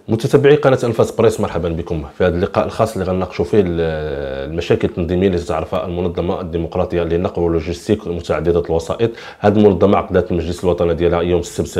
متتبعي قناة أنفاس بريس، مرحبا بكم في هذا اللقاء الخاص اللي غنناقشوا فيه المشاكل التنظيمية اللي تعرفها المنظمة الديمقراطية للنقل واللوجستيك متعددة الوسائط. هذه المنظمة عقدت المجلس الوطني ديالها يوم السبت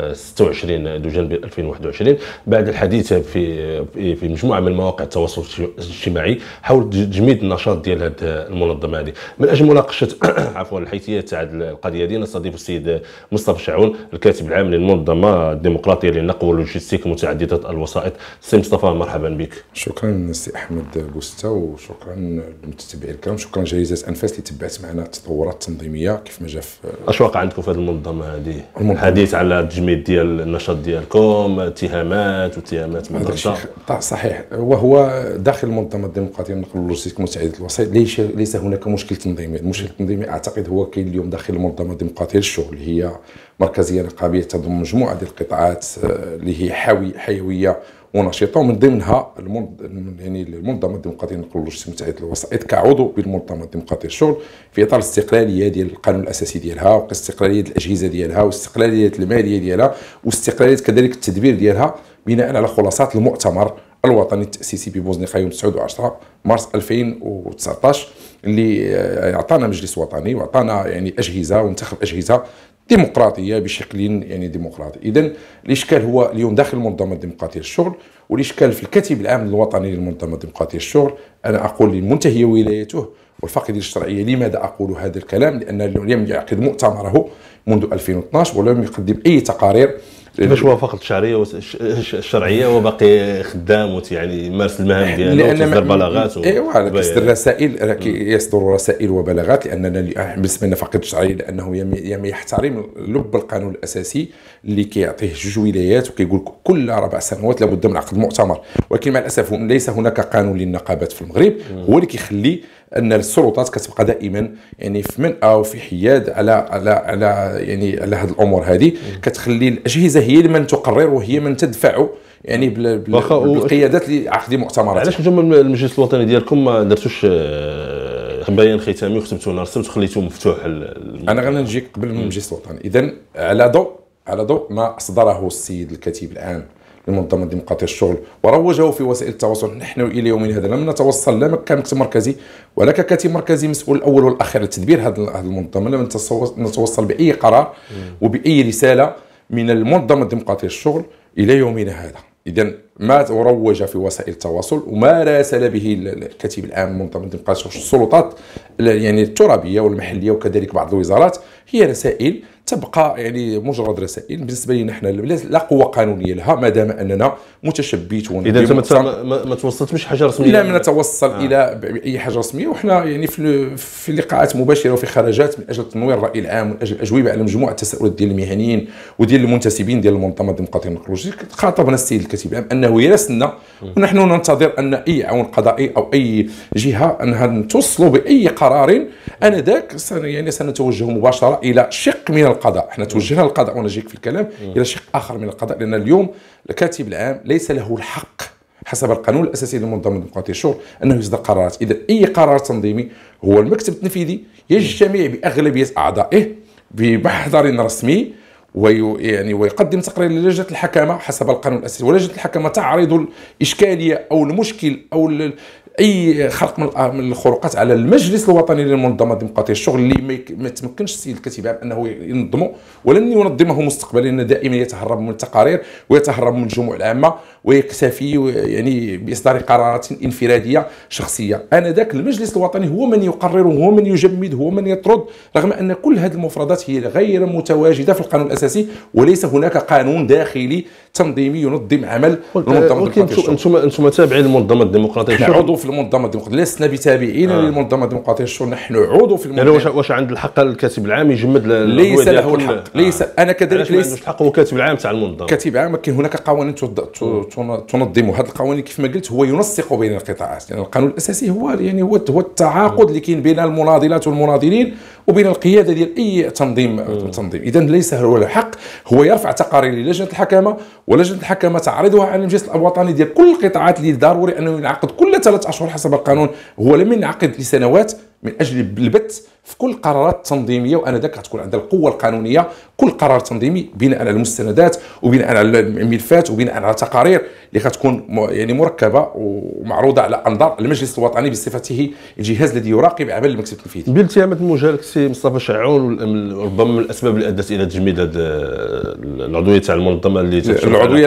26 دجنبر 2021 بعد الحديث في مجموعة من مواقع التواصل الاجتماعي حول تجميد النشاط ديال هذه المنظمة هذه. من أجل مناقشة عفوا الحيثيات تاع القضية دي نستضيف السيد مصطفى شعون، الكاتب العام للمنظمة الديمقراطية للنقل واللوجستيك متعددة الوسائط. سي مصطفى مرحبا بك. شكرا سي احمد بوستا، وشكرا للمتتبعين الكرام، شكرا جريده انفاس اللي تبعت معنا التطورات التنظيميه كيف ما جا في. اش واقع عندكم في هذه المنظمه هذه؟ الحديث على التجميد ديال النشاط ديالكم، اتهامات مضاده. صحيح، وهو داخل المنظمه الديمقراطيه للنقل واللوجستيك متعدده الوسائط ليس هناك مشكل تنظيمي. المشكل التنظيمي اعتقد هو كاين اليوم داخل المنظمه الديمقراطيه للشغل، هي مركزيه نقابيه تضم مجموعه ديال القطاعات اللي هي حيويه ونشيطه، ومن ضمنها المنظمه الديمقراطيه للنقل واللوجستيك متعدده الوسائط كعضو بالمنظمه الديمقراطيه للشغل في اطار الاستقلاليه ديال القانون الاساسي ديالها، واستقلاليه الاجهزه ديالها، واستقلاليه الماليه ديالها، واستقلاليه كذلك التدبير ديالها بناء على خلاصات المؤتمر الوطني التاسيسي ببوزنيقه يوم 9 و10 مارس 2019 اللي اعطانا مجلس وطني واعطانا اجهزه وانتخب اجهزه ديمقراطيه بشكل ديمقراطي. اذا الاشكال هو اليوم داخل المنظمه الديمقراطيه للشغل، والاشكال في الكاتب العام الوطني للمنظمه الديمقراطيه للشغل. انا اقول للمنتهي ولايته والفاقد للشرعيه. لماذا اقول هذا الكلام؟ لان لم يعقد مؤتمره منذ 2012 ولم يقدم اي تقارير. كيفاش وافق الشرعيه وباقي خدام يمارس المهام ديالو ويصدر بلاغات كيصدر رسائل، يصدر رسائل وبلاغات، لاننا بالنسبه لنا فاقد الشرعيه لانه يحترم لب القانون الاساسي اللي كيعطيه جوج ولايات وكيقول كل 4 سنوات لابد من عقد مؤتمر. ولكن مع الاسف ليس هناك قانون للنقابات في المغرب هو اللي كيخلي ان السلطات كتبقى دائما في منأى وفي حياد على هذه الامور هذه، كتخلي الاجهزه هي من تقرر وهي من تدفع بالقيادات لعقد مؤتمرات. علاش نتوما المجلس الوطني ديالكم ما درتوش بيان ختامي وختمتوه نهار السبت وخليتوه مفتوح؟ انا غنجيك قبل من المجلس الوطني. اذا على ضوء ما اصدره السيد الكاتب العام للمنظمه الديمقراطيه للشغل وروجه في وسائل التواصل، نحن الى يومنا هذا لم نتوصل لا كمكتب مركزي ولا ككاتب مركزي مسؤول الاول والاخير لتدبير هذه المنظمه، لم نتوصل باي قرار وباي رساله من المنظمه الديمقراطيه للشغل الى يومنا هذا. اذا ما روج في وسائل التواصل وما راسل به الكاتب العام للمنظمه الديمقراطيه السلطات الترابيه والمحليه وكذلك بعض الوزارات هي رسائل تبقى مجرد رسائل. بالنسبه لنا نحن لا قوه قانونيه لها ما دام اننا متشبثون. اذا انت ما توصلت مش حاجه رسميه؟ لا، نتوصل الى اي حاجه رسميه، وحنا في لقاءات مباشره وفي خرجات من اجل تنوير الراي العام ومن اجل الاجوبه على مجموعه التساؤلات ديال المهنيين وديال المنتسبين ديال المنظمه الديمقراطيه للنقل واللوجستيك. خاطبنا السيد الكاتب العام انه يرسلنا ونحن ننتظر ان اي عون قضائي او اي جهه انها توصلوا باي قرار انذاك سنتوجه مباشره الى شق من القضاء. احنا توجهنا للقضاء ونجيك في الكلام الى شق اخر من القضاء، لان اليوم الكاتب العام ليس له الحق حسب القانون الاساسي للمنظمه الديمقراطيه للشغل انه يصدر قرارات. اذا اي قرار تنظيمي هو المكتب التنفيذي يجتمع باغلبيه اعضائه بمحضر رسمي ويقدم تقرير للجنه الحكامه حسب القانون الاساسي، ولجنه الحكامه تعرض الاشكاليه او المشكل او اي خلق من الخروقات على المجلس الوطني للمنظمه الديمقراطيه للشغل اللي ما تمكنش السيد الكاتب العام انه ينظمه ولن ينظمه مستقبلا، لان دائما يتهرب من التقارير ويتهرب من الجموع العامه ويكتفي باصدار قرارات انفراديه شخصيه. انذاك المجلس الوطني هو من يقرر وهو من يجمد هو من يطرد، رغم ان كل هذه المفردات هي غير متواجده في القانون الاساسي وليس هناك قانون داخلي تنظيمي ينظم عمل المنظمه الديمقراطيه للشغل. انتم تابعين للمنظمه الديمقراطيه للشغل؟ عضو في المنظمه الديمقراطيه، لسنا بتابعين للمنظمه الديمقراطيه للشغل، نحن عضو في المنظمه. واش عند الحق الكاتب العام يجمد؟ ليس له الحق. ليس انا كذلك ليس عندوش الحق. هو كاتب العام تاع المنظمه. كاتب العام كاين هناك قوانين تنظم هذه القوانين كيف ما قلت هو ينسق بين القطاعات. القانون الاساسي هو هو التعاقد اللي كاين بين المناضلات والمناضلين وبين القياده ديال اي تنظيم. اذا ليس هو الحق، هو يرفع تقارير للجنه الحكامه ولجنه الحكامه تعرضها على المجلس الوطني ديال كل القطاعات اللي ضروري انه ينعقد كل 3 اشهر حسب القانون. هو لم ينعقد لسنوات من اجل البث في كل القرارات التنظيميه، وانا ذاك غتكون عندها القوه القانونيه كل قرار تنظيمي بناء على المستندات وبناء على الملفات وبناء على تقارير اللي غتكون يعني مركبه ومعروضه على انظار المجلس الوطني بصفته الجهاز الذي يراقب اعمال المكتب التنفيذي. بالاتهامات الموجهه لك سي مصطفى شعون، ربما من الاسباب اللي ادت الى تجميد هذه العضويه تاع المنظمه اللي العضويه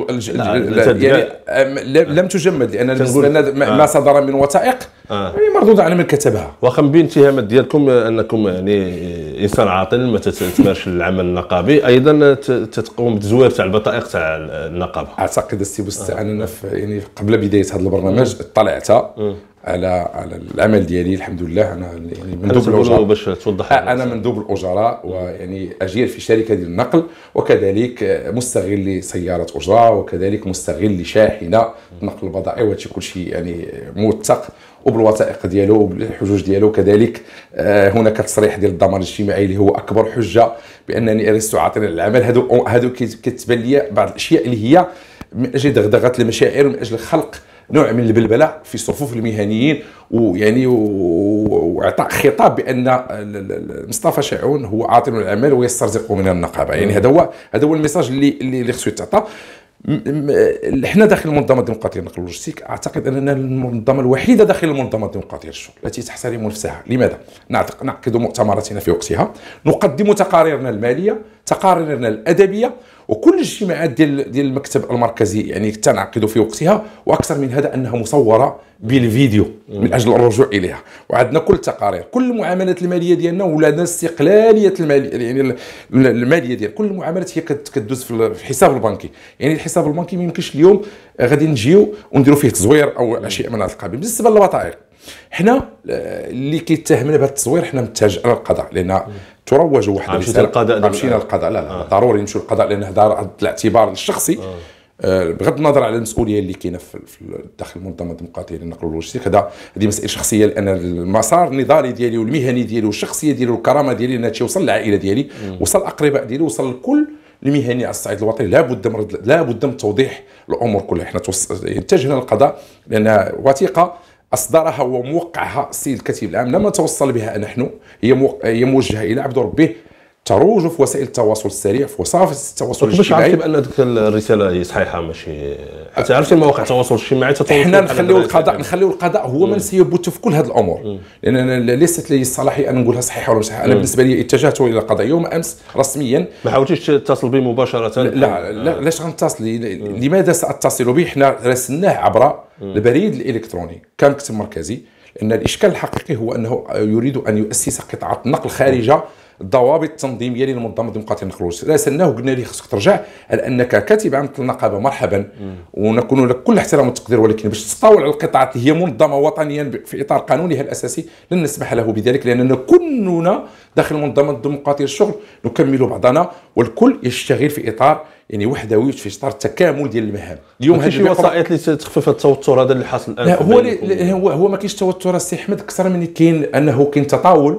يعني لم تجمد، لان المستند ما صدر من وثائق يعني مردود على من كتبها. واخا بين اتهامات ديالكم انكم يعني انسان عاطل ما تتمارش العمل النقابي، ايضا تقوم بتزوير تاع البطائق تاع النقابه. اعتقد السي بوستان انا يعني قبل بدايه هذا البرنامج اطلعت على العمل ديالي. الحمد لله انا يعني مندوب الاجراء باش توضح. انا مندوب الاجراء ويعني اجير في شركه ديال النقل، وكذلك مستغل لسياره اجره، وكذلك مستغل لشاحنه نقل البضائع، وهادشي كلشي يعني موثق وبالوثائق ديالو وبالحجوج ديالو. كذلك هناك تصريح ديال الضمان الاجتماعي اللي هو اكبر حجه بانني لست عاطلا للعمل. هادو كتبان لي بعض الاشياء اللي هي من اجل دغدغه المشاعر ومن اجل خلق نوع من البلبله في صفوف المهنيين، ويعني واعطاء خطاب بان مصطفى شعون هو عاطل للعمل ويسترزق من النقابه. يعني هذا هو الميساج اللي خصو يتعطى. احنا داخل المنظمه الديمقراطيه للنقل واللوجستيك اعتقد اننا المنظمه الوحيده داخل المنظمه الديمقراطيه للشغل التي تحترم نفسها. لماذا؟ نعقد مؤتمراتنا في وقتها، نقدم تقاريرنا الماليه، تقاريرنا الادبيه، وكل الاجتماعات ديال المكتب المركزي يعني تنعقد في وقتها، واكثر من هذا انها مصوره بالفيديو من اجل الرجوع اليها. وعندنا كل التقارير، كل المعاملات الماليه ديالنا، ولدينا استقلاليه يعني الماليه ديال كل المعاملات هي كتدوز في الحساب البنكي. يعني الحساب البنكي ما يمكنش اليوم غادي نجيو ونديروا فيه تزوير او اشياء من هذا القبيل. بالنسبه للبطائق، حنا اللي كيتهمنا بهذا التزوير حنا متجه على القضاء، لان تروج واحد الرساله. مشينا للقضاء، لا ضروري نمشيو للقضاء، لان هذا الاعتبار الشخصي بغض النظر على المسؤوليه اللي كاينه في داخل المنظمه الديمقراطيه للنقل واللوجستيك. هذه مسائل شخصيه، لان المسار النضالي ديالي والمهني ديالي والشخصيه ديالي والكرامه ديالي هادشي وصل للعائله ديالي، وصل الاقرباء ديالي، وصل لكل المهني على الصعيد الوطني. لابد من توضيح الامور كلها. احنا اتجهنا للقضاء لان وثيقه اصدرها وموقعها السيد الكاتب العام لما توصل بها نحن، هي موجهه الى عبد ربه، تروج في وسائل التواصل السريع، في وسائل التواصل الاجتماعي. باش عرفتي بان ديك الرساله هي صحيحه ماشي حتى عرفتي مواقع التواصل الاجتماعي احنا نخليو القضاء هو من سيبت في كل هذه الامور، لان أنا ليست لي الصلاحيه ان نقولها صحيحه ولا مش صحيحه. انا بالنسبه لي اتجهت الى القضاء يوم امس رسميا. ما حاولتيش تتصل به مباشره؟ لا لاش غنتصل؟ لماذا ساتصل به؟ احنا راسلناه عبر البريد الالكتروني كمكتب مركزي، لان الاشكال الحقيقي هو انه يريد ان يؤسس قطاعات النقل خارج الضوابط التنظيميه للمنظمه الديمقراطيه للنقل واللوجستيك. راسلناه وقلنا له خصك ترجع على انك كاتب عام النقابه، مرحبا ونكون لك كل الاحترام والتقدير، ولكن باش تطاول على القطاعات اللي هي منظمه وطنيا في اطار قانونها الاساسي لن نسمح له بذلك، لاننا كلنا داخل المنظمه الديمقراطيه للشغل نكمل بعضنا، والكل يشتغل في اطار يعني وحدوي، في اطار التكامل ديال المهام. اليوم هذه وسائط اللي تخفف التوتر هذا اللي حاصل الان. هو ما كاينش توتر السي احمد، اكثر من كاين انه كاين تطاول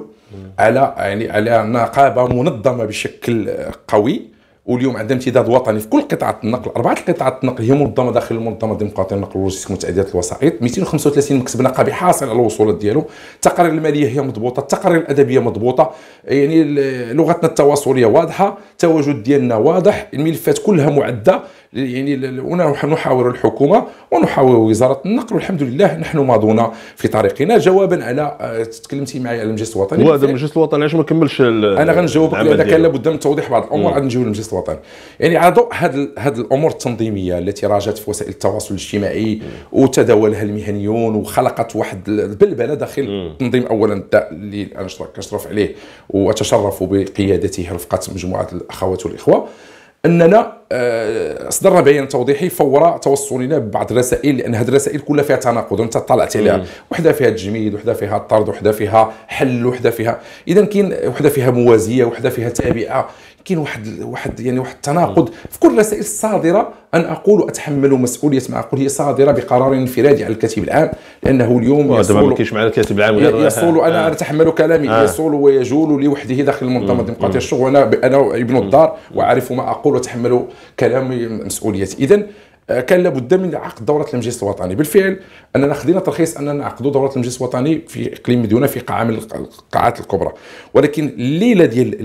على نقابه منظمه بشكل قوي، واليوم عندها امتداد وطني في كل قطاعات النقل. 4 قطاعات النقل هي منظمه داخل المنظمه الديمقراطيه للنقل واللوجستيك متعدده الوسائط، 235 مكتب نقابي حاصل على الوصولات ديالو، التقارير الماليه هي مضبوطه، التقارير الادبيه مضبوطه، يعني لغتنا التواصليه واضحه، التواجد ديالنا واضح، الملفات كلها معده. يعني ونحاور الحكومه ونحاور وزاره النقل، والحمد لله نحن ماضون في طريقنا. جوابا على تكلمتي معي على المجلس الوطني، وهذا المجلس الوطني علاش ما كملش؟ انا غنجاوبك لان كان لابد من توضيح بعض الامور. غادي نجيو للمجلس الوطني. يعني على ضوء هذه الامور التنظيميه التي راجت في وسائل التواصل الاجتماعي وتداولها المهنيون وخلقت واحد البلبله داخل التنظيم، اولا اللي انا كنشرف عليه واتشرف بقيادته رفقه مجموعه الاخوات والاخوه، اننا اصدرنا بيان توضيحي فور توصلنا ببعض الرسائل، لان هذه الرسائل كلها فيها تناقض وانت طلعت عليها، وحده فيها تجميد، وحده فيها الطرد، وحده فيها حل، وحده فيها اذا كاين وحده فيها موازيه، وحده فيها تابعه. كاين واحد يعني واحد التناقض في كل الرسائل الصادره. انا اقول واتحمل مسؤوليه ما اقول هي صادره بقرار انفرادي على الكاتب العام، لانه اليوم يصول ما كاينش معنا الكاتب العام غير يصول. انا اتحمل كلامي يصول ويجول لوحده داخل المنظمه الديمقراطيه للشغل، وانا ابن الدار واعرف ما اقول واتحمل كلامي مسؤوليتي. اذا كان لابد من عقد دوره المجلس الوطني. بالفعل اننا خدينا ترخيص اننا نعقدوا دوره المجلس الوطني في اقليم مديونه في قاعه من القاعات الكبرى، ولكن الليله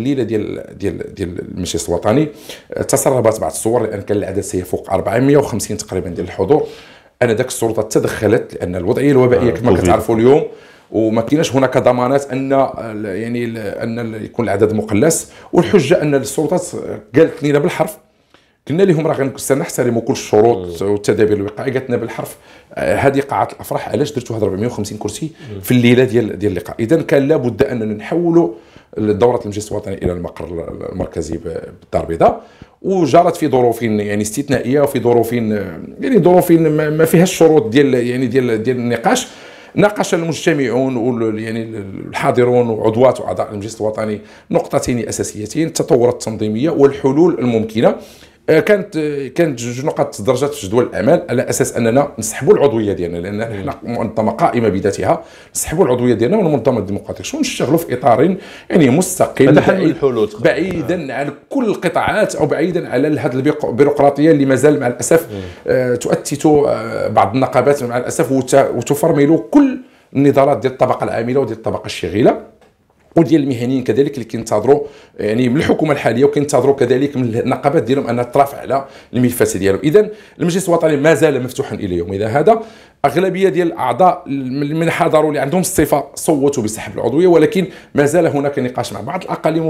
ديال المجلس الوطني تسربت بعض الصور، لان كان العدد سيفوق 450 تقريبا ديال الحضور. انا ذاك السلطات تدخلت لان الوضعيه الوبائيه كما كتعرفوا اليوم، وما كايناش هناك ضمانات ان يعني ان يكون العدد مقلص. والحجه ان السلطات قالت لنا بالحرف، قلنا لهم راه سنحترم كل الشروط والتدابير الوقائيه، قالت لنا بالحرف هذه قاعه الافراح علاش درتوا هذا 450 كرسي في الليله ديال اللقاء. اذا كان لابد اننا نحولوا دوره المجلس الوطني الى المقر المركزي بالدار البيضاء، وجرت في ظروف يعني استثنائيه وفي ظروف يعني ظروف ما فيها الشروط ديال النقاش. ناقش المجتمعون يعني الحاضرون وعضوات واعضاء المجلس الوطني نقطتين اساسيتين: التطورات التنظيميه والحلول الممكنه. كانت جوج نقاط درجات في جدول الاعمال على اساس اننا نسحبوا العضويه ديالنا، لان احنا منظمه قائمه بذاتها، نسحبوا العضويه ديالنا من المنظمه الديمقراطيه ونشتغلوا في اطار يعني مستقل بعيدا عن كل القطاعات او بعيدا على هذه البيروقراطيه اللي مازال مع الاسف تؤتت بعض النقابات مع الاسف وتفرمل كل النضالات ديال الطبقه العامله وديال الطبقه الشغيله وديال المهنيين كذلك اللي كينتظروا يعني من الحكومه الحاليه، وكينتظروا كذلك من النقابات ديالهم انها ترافع على الملفات ديالهم. اذا المجلس الوطني ما زال مفتوحا الى يومنا هذا. اغلبيه ديال الاعضاء من حضروا اللي عندهم الصفه صوتوا بسحب العضويه، ولكن ما زال هناك نقاش مع بعض الاقاليم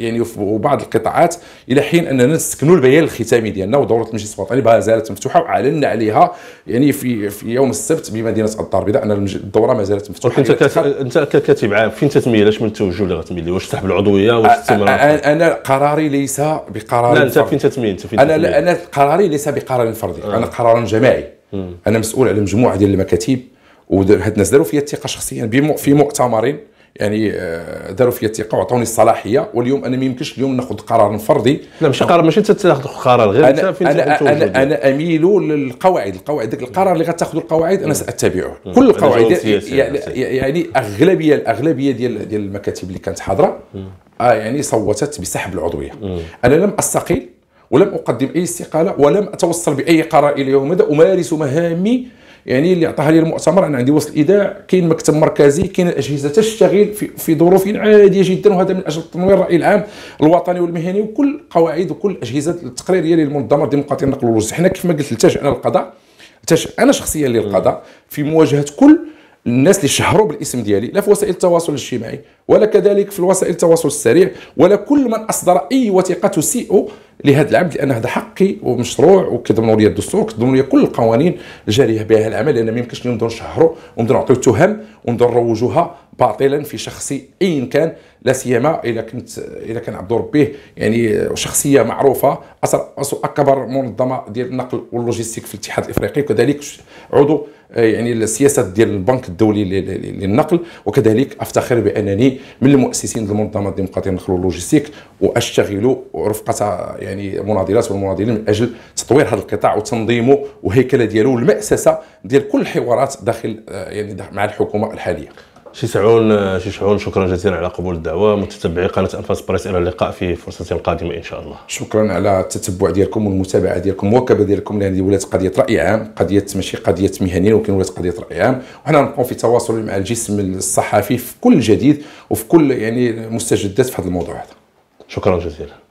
وبعض القطاعات الى حين اننا نسكنوا البيان الختامي ديالنا. ودوره المجلس الوطني ما زالت مفتوحه، واعلنا عليها يعني في يوم السبت بمدينه الدار البيضاء ان الدوره ما زالت مفتوحه. انت ككاتب عام فين تتميل؟ اش من التوجه اللي غتميل؟ واش تسحب العضويه واش الاستمرار؟ انا قراري ليس بقرار لا، انت فين تتميل؟ انا قراري ليس بقرار فردي، انا قرار جماعي. انا مسؤول على مجموعه ديال المكاتب، وهاد الناس داروا فيا الثقه شخصيا في مؤتمرين، يعني داروا فيا الثقه وعطوني الصلاحيه. واليوم انا ما يمكنش اليوم ناخذ قرار فردي. لا ماشي قرار، ماشي انت تاخذ قرار، غير انت فين انا اميل للقواعد. داك القرار اللي غتاخذ القواعد انا ساتبعه. كل القواعد يعني الاغلبيه ديال المكاتب اللي كانت حاضره يعني صوتت بسحب العضويه. انا لم استقيل ولم اقدم اي استقاله ولم اتوصل باي قرار الى يوم هذا. امارس مهامي يعني اللي عطاها لي المؤتمر. انا عندي وسط الاذاعه، كاين مكتب مركزي، كاين الاجهزه تشتغل في ظروف عاديه جدا، وهذا من اجل تنوير الراي العام الوطني والمهني وكل قواعد وكل الاجهزه التقريريه للمنظمه الديمقراطيه للنقل واللوجستيك. حنا كيف ما قلت لتجأنا للقضاء، انا شخصيا للقضاء في مواجهه كل الناس اللي شهروا بالاسم ديالي، لا في وسائل التواصل الاجتماعي ولا كذلك في وسائل التواصل السريع، ولا كل من اصدر اي وثيقه تسيء لهذا العمل، لان هذا حقي ومشروع وكيضمنوا لي الدستور وكيضمنوا لي كل القوانين الجاريه بها العمل. لان ما يمكنش نبداو نشهروا ونبداو نعطيو تهم ونبداو نروجوها باطلا في شخصي ايا كان، لا سيما اذا كان عبد ربيه يعني شخصيه معروفه، اكبر منظمه ديال النقل واللوجستيك في الاتحاد الافريقي، وكذلك عضو يعني السياسه ديال البنك الدولي للنقل، وكذلك افتخر بانني من المؤسسين للمنظمه الديمقراطيه للنقل واللوجستيك، واشتغل رفقه يعني مناضلات والمناضلين من اجل تطوير هذا القطاع وتنظيمه وهيكله ديالو والمأسسه ديال كل الحوارات داخل يعني مع الحكومه الحاليه. شي شعون شكرا جزيلا على قبول الدعوه. متتبعي قناه انفاس بريس، الى اللقاء في فرصه قادمه ان شاء الله. شكرا على التتبع ديالكم والمتابعه ديالكم المواكبه ديالكم، لان هذه ولات قضيه راي عام، قضيه ماشي قضيه مهنيين، ولكن ولات قضيه راي عام، وحنا نبقاو في تواصل مع الجسم الصحفي في كل جديد وفي كل يعني مستجدات في هذا الموضوع هذا. شكرا جزيلا.